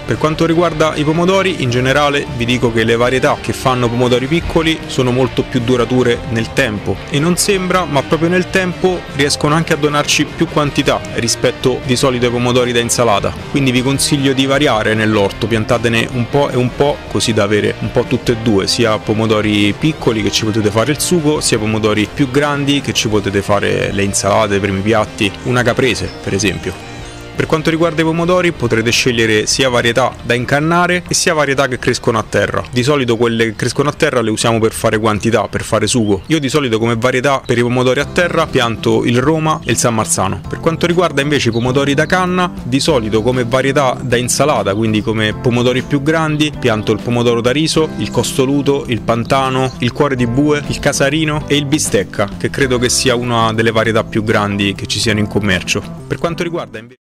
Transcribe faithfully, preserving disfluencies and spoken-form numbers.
Per quanto riguarda i pomodori, in generale vi dico che le varietà che fanno pomodori piccoli sono molto più durature nel tempo e non sembra, ma proprio nel tempo riescono anche a donarci più quantità rispetto di solito ai pomodori da insalata. Quindi vi consiglio di variare nell'orto, piantatene un po' e un po', così da avere un po' tutte e due, sia pomodori piccoli che ci potete fare il sugo, sia pomodori più grandi che ci potete fare le insalate, i primi piatti, una caprese per esempio. Per quanto riguarda i pomodori potrete scegliere sia varietà da incannare e sia varietà che crescono a terra. Di solito quelle che crescono a terra le usiamo per fare quantità, per fare sugo. Io di solito come varietà per i pomodori a terra pianto il Roma e il San Marzano. Per quanto riguarda invece i pomodori da canna, di solito come varietà da insalata, quindi come pomodori più grandi, pianto il pomodoro da riso, il costoluto, il pantano, il cuore di bue, il casarino e il bistecca, che credo che sia una delle varietà più grandi che ci siano in commercio. Per quanto riguarda invece